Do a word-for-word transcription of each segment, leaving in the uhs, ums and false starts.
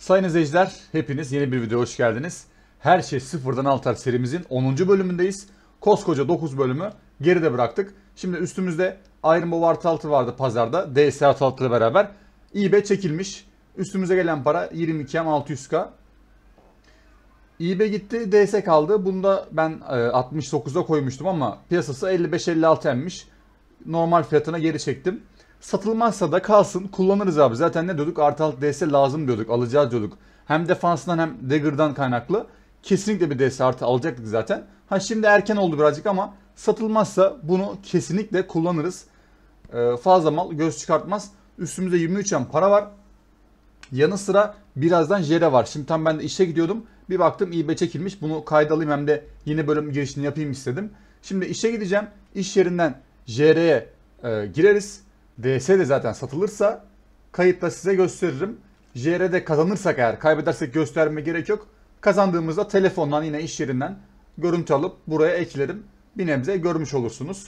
Sayın izleyiciler, hepiniz yeni bir videoya hoş geldiniz. Her şey sıfırdan altar serimizin onuncu bölümündeyiz. Koskoca dokuz bölümü geride bıraktık. Şimdi üstümüzde Iron Bow artı altı vardı pazarda. D S artı altı ile beraber. eBay çekilmiş. Üstümüze gelen para yirmi iki M altı yüz K. eBay gitti, D S kaldı. Bunu da ben altmış dokuza koymuştum ama piyasası elli beş elli altı M'miş. Normal fiyatına geri çektim. Satılmazsa da kalsın, kullanırız abi. Zaten ne diyorduk? Artı altı D S lazım diyorduk, alacağız diyorduk. Hem defansından hem dagger'dan kaynaklı. Kesinlikle bir D S artı alacaktık zaten. Ha şimdi erken oldu birazcık ama satılmazsa bunu kesinlikle kullanırız. Ee, fazla mal göz çıkartmaz. Üstümüzde yirmi üç M para var. Yanı sıra birazdan Jere var. Şimdi tam ben de işe gidiyordum. Bir baktım eBay çekilmiş. Bunu kayda alayım hem de yeni bölüm girişini yapayım istedim. Şimdi işe gideceğim. İş yerinden J R'ye e, gireriz. D S de zaten satılırsa kayıtla size gösteririm. J R'de kazanırsak eğer, kaybedersek gösterme gerek yok. Kazandığımızda telefondan yine iş yerinden görüntü alıp buraya eklerim. Bir nebze görmüş olursunuz.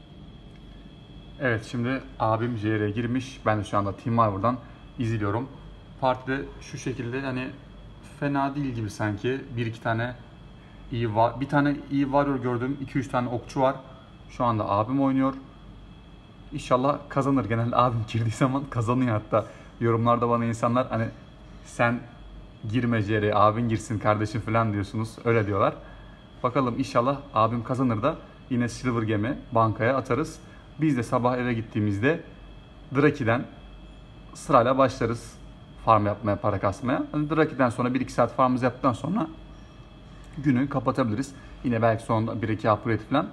Evet, şimdi abim J R'ye girmiş. Ben de şu anda Team Marvel'dan izliyorum. Partide şu şekilde, hani fena değil gibi sanki. Bir iki tane iyi var. Bir tane iyi warrior gördüm. iki üç tane okçu var. Şu anda abim oynuyor. İnşallah kazanır. Genelde abim girdiği zaman kazanıyor hatta. Yorumlarda bana insanlar hani sen girme J R'ye, abin girsin kardeşim falan diyorsunuz. Öyle diyorlar. Bakalım, inşallah abim kazanır da yine Silver Gem'i bankaya atarız. Biz de sabah eve gittiğimizde Draki'den sırayla başlarız farm yapmaya, para kasmaya. Hani Draki'den sonra bir iki saat farmımızı yaptıktan sonra günü kapatabiliriz. Yine belki sonunda bir iki upgrade falan.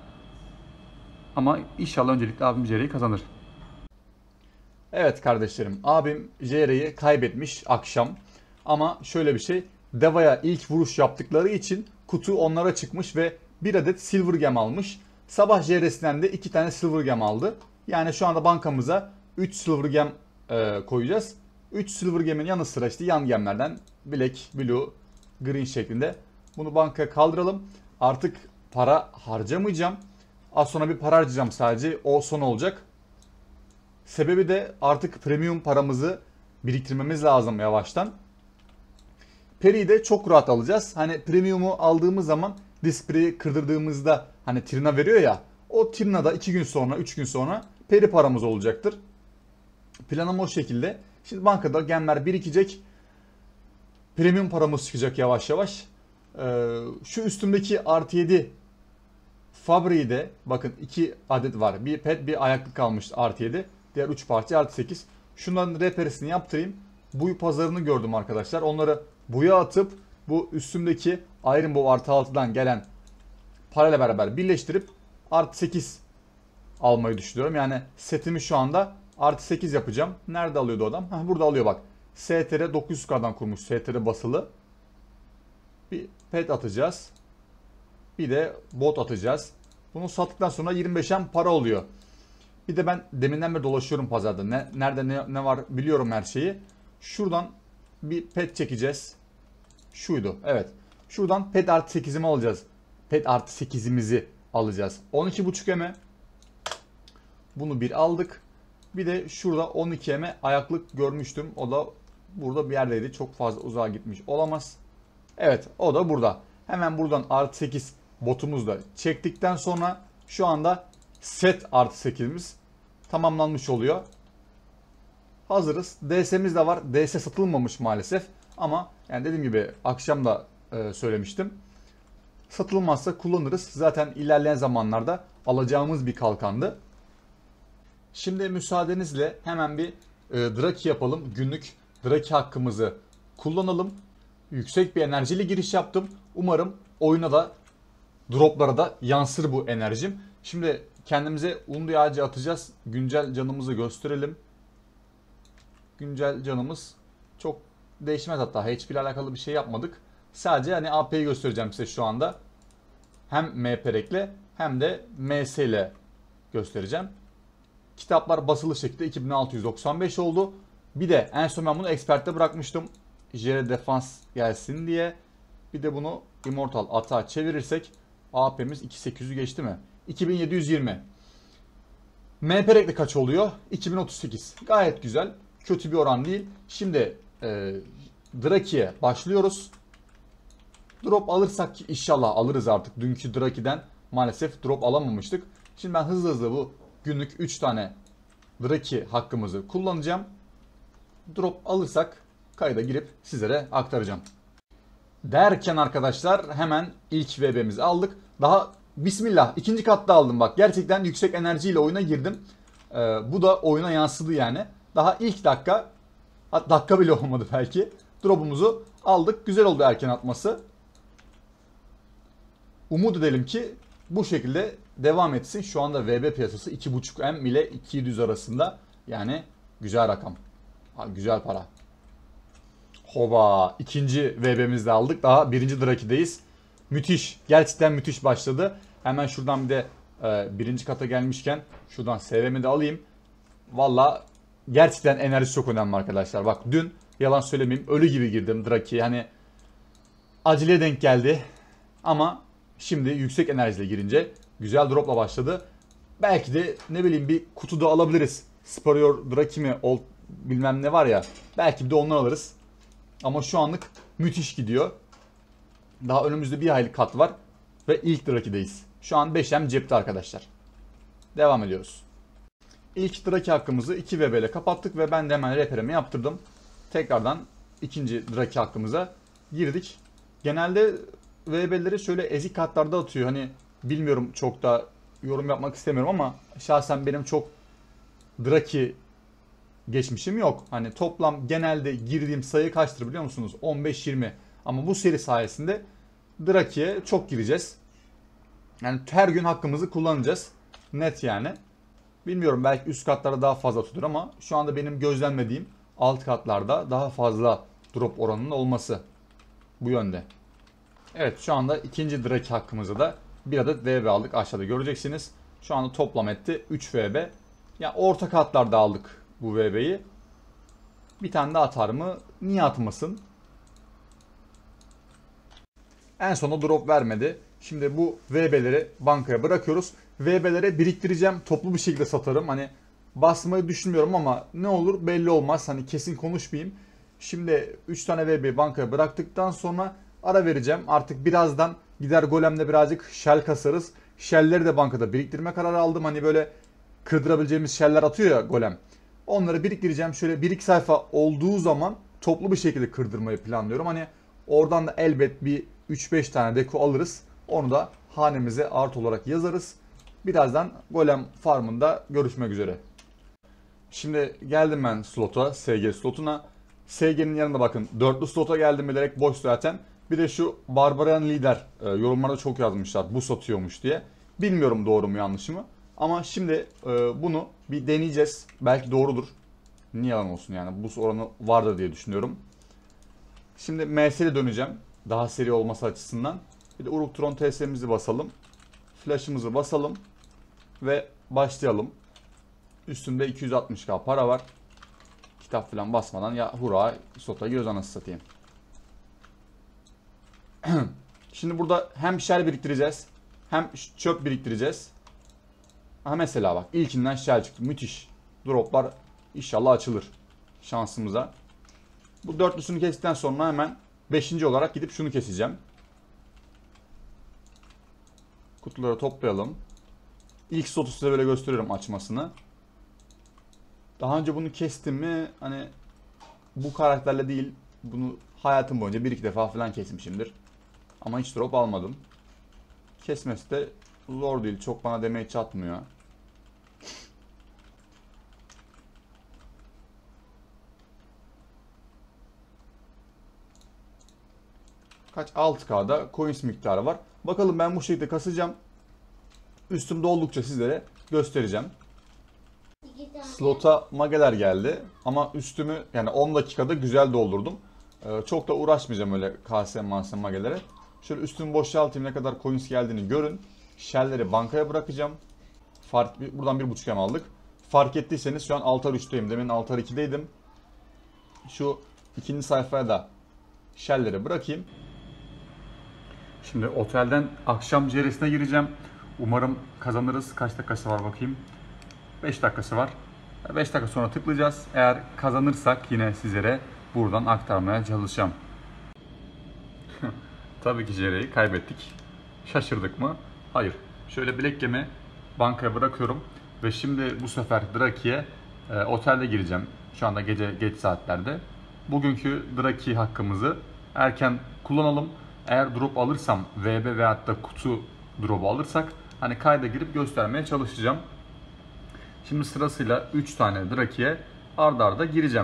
Ama inşallah öncelikle abim J R'yi kazanır. Evet kardeşlerim, abim J R'yi kaybetmiş akşam. Ama şöyle bir şey, Deva'ya ilk vuruş yaptıkları için kutu onlara çıkmış ve bir adet Silver Gem almış. Sabah J R'sinden de iki tane Silver Gem aldı. Yani şu anda bankamıza üç Silver Gem e, koyacağız. üç Silver Gem'in yanı sıra işte yan gemlerden Black, Blue, Green şeklinde bunu bankaya kaldıralım. Artık para harcamayacağım. Az sonra bir para harcayacağım sadece. O son olacak. Sebebi de artık premium paramızı biriktirmemiz lazım yavaştan. Peri'yi de çok rahat alacağız. Hani premium'u aldığımız zaman display'i kırdırdığımızda hani Trina veriyor ya. O Trina'da iki gün sonra, üç gün sonra Peri paramız olacaktır. Planım o şekilde. Şimdi bankada gemler birikecek. Premium paramız çıkacak yavaş yavaş. Ee, şu üstümdeki artı yedi Fabri'yi de bakın iki adet var. Bir pet, bir ayaklık kalmıştı artı yedi. Diğer üç parça artı sekiz. Şunların reperisini yaptırayım. Buy pazarını gördüm arkadaşlar. Onları buya atıp bu üstümdeki Iron Bow artı altıdan gelen parayla beraber birleştirip artı sekiz almayı düşünüyorum. Yani setimi şu anda artı sekiz yapacağım. Nerede alıyordu adam? Heh, burada alıyor bak. S T R dokuz yüz K'dan kurmuş. S T R basılı. Bir pet atacağız. Bir de bot atacağız. Bunu sattıktan sonra yirmi beş M para oluyor. Bir de ben deminden beri dolaşıyorum pazarda. Ne, nerede ne, ne var biliyorum her şeyi. Şuradan bir pet çekeceğiz. Şuydu. Evet. Şuradan pet artı sekizimi alacağız. Pet artı sekizimizi alacağız. on iki buçuk M'e. Bunu bir aldık. Bir de şurada on iki M'e ayaklık görmüştüm. O da burada bir yerdeydi. Çok fazla uzağa gitmiş olamaz. Evet, o da burada. Hemen buradan artı sekiz botumuzu da çektikten sonra şu anda set artı sekizimiz tamamlanmış oluyor. Hazırız. D S'miz de var. D S satılmamış maalesef. Ama yani dediğim gibi akşam da e, söylemiştim. Satılmazsa kullanırız. Zaten ilerleyen zamanlarda alacağımız bir kalkandı. Şimdi müsaadenizle hemen bir e, Draki yapalım. Günlük Draki hakkımızı kullanalım. Yüksek bir enerjiyle giriş yaptım. Umarım oyuna da, droplara da yansır bu enerjim. Şimdi kendimize Undi ağacı atacağız. Güncel canımızı gösterelim. Güncel canımız çok değişmez hatta. H P ile alakalı bir şey yapmadık. Sadece hani A P'yi göstereceğim size şu anda. Hem M P R Ek'le hem de M S ile göstereceğim. Kitaplar basılı şekilde iki bin altı yüz doksan beş oldu. Bir de en son ben bunu Expert'te bırakmıştım. J R defans gelsin diye. Bir de bunu Immortal atağa çevirirsek A P'miz iki bin sekiz yüzü geçti mi? iki bin yedi yüz yirmi. M P R Ek'le kaç oluyor? iki bin otuz sekiz. Gayet güzel. Kötü bir oran değil. Şimdi e, Draki'ye başlıyoruz. Drop alırsak ki inşallah alırız artık. Dünkü Draki'den maalesef drop alamamıştık. Şimdi ben hızlı hızlı bu günlük üç tane Draki hakkımızı kullanacağım. Drop alırsak kayda girip sizlere aktaracağım. Derken arkadaşlar hemen ilk V B'mizi aldık. Daha bismillah ikinci katta aldım bak. Gerçekten yüksek enerjiyle oyuna girdim. Ee, bu da oyuna yansıdı yani. Daha ilk dakika, dakika bile olmadı belki. Drop'umuzu aldık. Güzel oldu erken atması. Umut edelim ki bu şekilde devam etsin. Şu anda V B piyasası iki buçuk M ile iki yüz arasında. Yani güzel rakam. Ha, güzel para. Hoba. İkinci V B'mizi de aldık. Daha birinci Draki'deyiz. Müthiş. Gerçekten müthiş başladı. Hemen şuradan bir de e, birinci kata gelmişken şuradan S V'mi de alayım. Valla gerçekten enerji çok önemli arkadaşlar. Bak dün yalan söylemeyeyim ölü gibi girdim Draki'ye. Hani acele denk geldi. Ama şimdi yüksek enerjiyle girince güzel dropla başladı. Belki de ne bileyim bir kutu da alabiliriz. Superior Draki mi Old bilmem ne var ya. Belki bir de ondan alırız. Ama şu anlık müthiş gidiyor. Daha önümüzde bir aylık kat var. Ve ilk Draki'deyiz. Şu an beş M cepte arkadaşlar. Devam ediyoruz. İlk Draki hakkımızı iki V B ile kapattık ve ben de hemen reperimi yaptırdım. Tekrardan ikinci Draki hakkımıza girdik. Genelde V B'leri şöyle ezik katlarda atıyor. Hani bilmiyorum, çok da yorum yapmak istemiyorum ama şahsen benim çok Draki geçmişim yok. Hani toplam genelde girdiğim sayı kaçtır biliyor musunuz? on beş yirmi. Ama bu seri sayesinde Draki'ye çok gireceğiz. Yani her gün hakkımızı kullanacağız. Net yani. Bilmiyorum, belki üst katlarda daha fazla tutur ama şu anda benim gözlemlediğim alt katlarda daha fazla drop oranının olması bu yönde. Evet, şu anda ikinci Draki hakkımızı da bir adet V B aldık, aşağıda göreceksiniz. Şu anda toplam etti üç V B. Ya yani orta katlarda aldık bu V B'yi. Bir tane daha atar mı? Niye atmasın? En sona drop vermedi. Şimdi bu V B'leri bankaya bırakıyoruz. V B'lere biriktireceğim. Toplu bir şekilde satarım. Hani basmayı düşünmüyorum ama ne olur belli olmaz. Hani kesin konuşmayayım. Şimdi üç tane V B'yi bankaya bıraktıktan sonra ara vereceğim. Artık birazdan gider golemle birazcık shell kasarız. Shell'leri de bankada biriktirme kararı aldım. Hani böyle kırdırabileceğimiz shell'ler atıyor ya golem. Onları biriktireceğim. Şöyle bir iki sayfa olduğu zaman toplu bir şekilde kırdırmayı planlıyorum. Hani oradan da elbet bir üç beş tane deko alırız. Onu da hanemize art olarak yazarız. Birazdan golem farmında görüşmek üzere. Şimdi geldim ben slota, S G slotuna. S G'nin yanında bakın dörtlü slota geldim, bilerek boş zaten. Bir de şu Barbarian Lider e, yorumlarda çok yazmışlar bu satıyormuş diye. Bilmiyorum doğru mu yanlış mı. Ama şimdi e, bunu bir deneyeceğiz. Belki doğrudur. Niye yalan olsun yani, bu oranı vardır diye düşünüyorum. Şimdi M S'ye döneceğim. Daha seri olması açısından. Bir de Uruk Tron T S'mizi basalım. Flash'ımızı basalım. Ve başlayalım. Üstümde iki yüz altmış K para var. Kitap falan basmadan ya hurra slota giriyoruz anasını satayım. Şimdi burada hem shell biriktireceğiz. Hem çöp biriktireceğiz. Ha mesela bak ilkinden shell çıktı. Müthiş. Droplar inşallah açılır şansımıza. Bu dörtlüsünü kestikten sonra hemen beşinci olarak gidip şunu keseceğim. Kutuları toplayalım. İlk slotu size böyle gösteriyorum açmasını. Daha önce bunu kestim mi? Hani bu karakterle değil. Bunu hayatım boyunca bir iki defa falan kesmişimdir. Ama hiç drop almadım. Kesmesi de zor değil. Çok bana damage atmıyor. Kaç? altı K'da coins miktarı var. Bakalım, ben bu şekilde kasacağım. Üstüm doldukça sizlere göstereceğim. Slota mageler geldi. Ama üstümü yani on dakikada güzel doldurdum. Ee, çok da uğraşmayacağım öyle K S manse magelere. Şöyle üstümü boşaltayım, ne kadar coins geldiğini görün. Shell'leri bankaya bırakacağım. Fark, buradan bir buçuk M aldık. Fark ettiyseniz şu an altar üçteyim. Demin altar ikideydim. Şu ikinci sayfaya da shell'leri bırakayım. Şimdi otelden akşam ceresine gireceğim. Umarım kazanırız. Kaç dakikası var bakayım. beş dakikası var. beş dakika sonra tıklayacağız. Eğer kazanırsak yine sizlere buradan aktarmaya çalışacağım. Tabii ki C R'yi kaybettik. Şaşırdık mı? Hayır. Şöyle bilek yemi bankaya bırakıyorum ve şimdi bu sefer Draki'ye e, otelde gireceğim. Şu anda gece geç saatlerde. Bugünkü Draki hakkımızı erken kullanalım. Eğer drop alırsam V B veyahut da kutu drop'u alırsak hani kayda girip göstermeye çalışacağım. Şimdi sırasıyla üç tane Draki'ye arda arda gireceğim.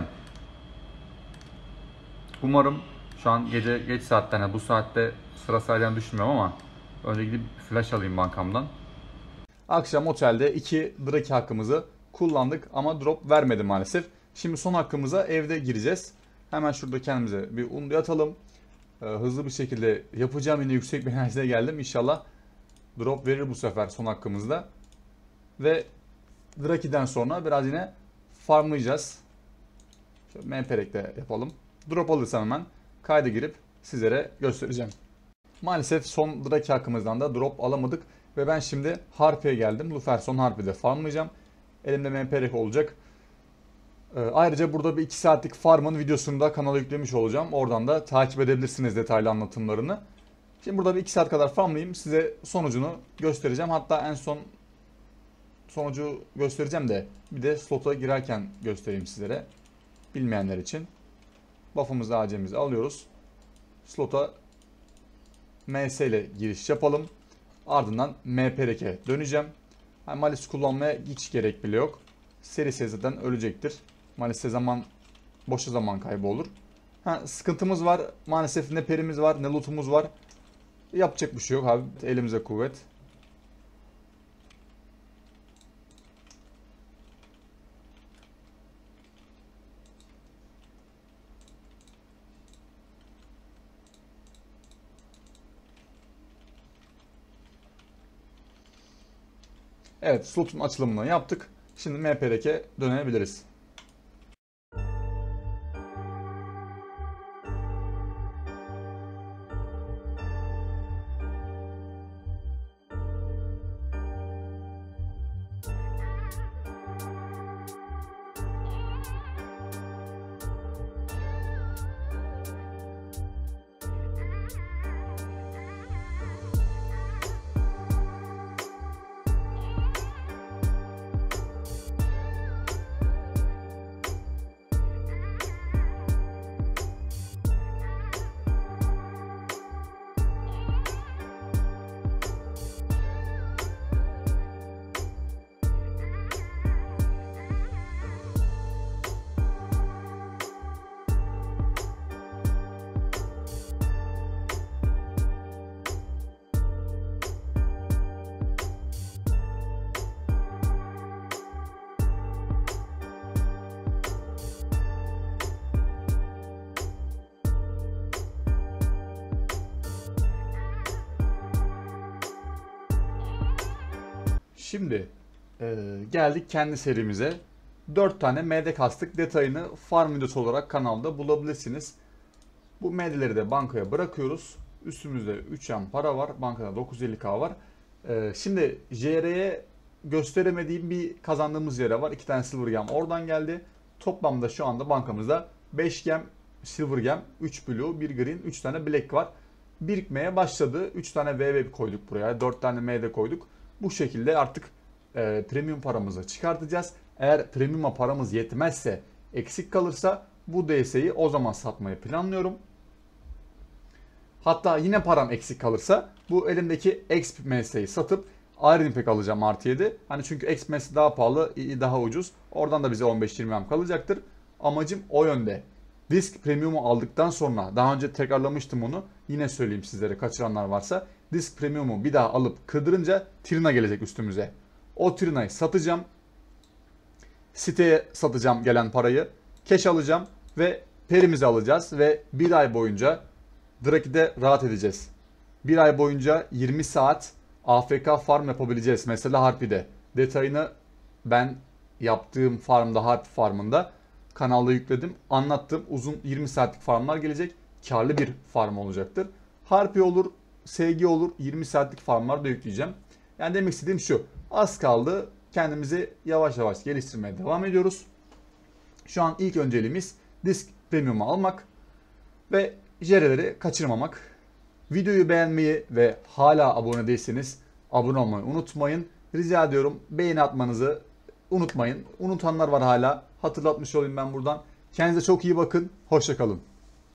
Umarım şu an gece geç saatten, yani bu saatte sıra sayacağını düşünmüyorum ama önce gidip flash alayım bankamdan. Akşam otelde iki Draki hakkımızı kullandık ama drop vermedi maalesef. Şimdi son hakkımıza evde gireceğiz. Hemen şurada kendimize bir undo atalım. Ee, hızlı bir şekilde yapacağım. Yine yüksek bir enerjide geldim. İnşallah drop verir bu sefer son hakkımızda. Ve Draki'den sonra biraz yine farmlayacağız. Şöyle menperekte yapalım. Drop alırsam hemen kayda girip sizlere göstereceğim. Maalesef son Draki hakkımızdan da drop alamadık. Ve ben şimdi Harpy'e geldim. Luferson Harpy'de farmlayacağım. Elimde menperek olacak. Ee, ayrıca burada bir iki saatlik farmın videosunu da kanala yüklemiş olacağım. Oradan da takip edebilirsiniz detaylı anlatımlarını. Şimdi burada bir iki saat kadar farmlayayım. Size sonucunu göstereceğim. Hatta en son sonucu göstereceğim de bir de slota girerken göstereyim sizlere. Bilmeyenler için. Buff'ımızı acemizi alıyoruz. Slota M S ile giriş yapalım. Ardından M P R K'e döneceğim. Yani Malice kullanmaya hiç gerek bile yok. Serisi zaten ölecektir. Malice zaman boşa zaman kaybı olur. Ha, sıkıntımız var. Maalesef ne perimiz var ne lootumuz var. Yapacak bir şey yok abi. Elimize kuvvet. Evet, slotun açılımını yaptık. Şimdi M P R K'e dönebiliriz. Şimdi e, geldik kendi serimize. dört tane M D kastık. Detayını farm videosu olarak kanalda bulabilirsiniz. Bu M D'leri de bankaya bırakıyoruz. Üstümüzde üç M para var. Bankada dokuz yüz elli K var. E, şimdi J R'ye gösteremediğim bir kazandığımız yere var. iki tane Silver Gem oradan geldi. Toplamda şu anda bankamızda beş Gem Silver Gem, üç Blue, bir Green, üç tane Black var. Birikmeye başladı. üç tane V V koyduk buraya. dört tane M D koyduk. Bu şekilde artık e, premium paramızı çıkartacağız. Eğer premium'a paramız yetmezse, eksik kalırsa bu D S'yi o zaman satmayı planlıyorum. Hatta yine param eksik kalırsa bu elimdeki Exp M S'yi satıp Iron Impact alacağım artı yedi. Hani çünkü Exp M S daha pahalı, daha ucuz. Oradan da bize on beş yirmi M kalacaktır. Amacım o yönde. Disk Premium'u aldıktan sonra, daha önce tekrarlamıştım onu. Yine söyleyeyim sizlere, kaçıranlar varsa. Disk Premium'u bir daha alıp kırdırınca Trina gelecek üstümüze. O Trina'yı satacağım. Siteye satacağım gelen parayı. Cash alacağım ve perimizi alacağız ve bir ay boyunca Draki'de rahat edeceğiz. Bir ay boyunca yirmi saat A F K farm yapabileceğiz. Mesela Harpy'de. Detayını ben yaptığım farmda, Harpy farmında kanalda yükledim. Anlattım. Uzun yirmi saatlik farmlar gelecek. Karlı bir farm olacaktır. Harpy olur, S G olur. yirmi saatlik farmlar da yükleyeceğim. Yani demek istediğim şu. Az kaldı. Kendimizi yavaş yavaş geliştirmeye devam ediyoruz. Şu an ilk önceliğimiz disk Premium'u almak ve Jere'leri kaçırmamak. Videoyu beğenmeyi ve hala abone değilseniz abone olmayı unutmayın. Rica ediyorum beğeni atmanızı unutmayın. Unutanlar var hala. Hatırlatmış olayım ben buradan. Kendinize çok iyi bakın. Hoşça kalın.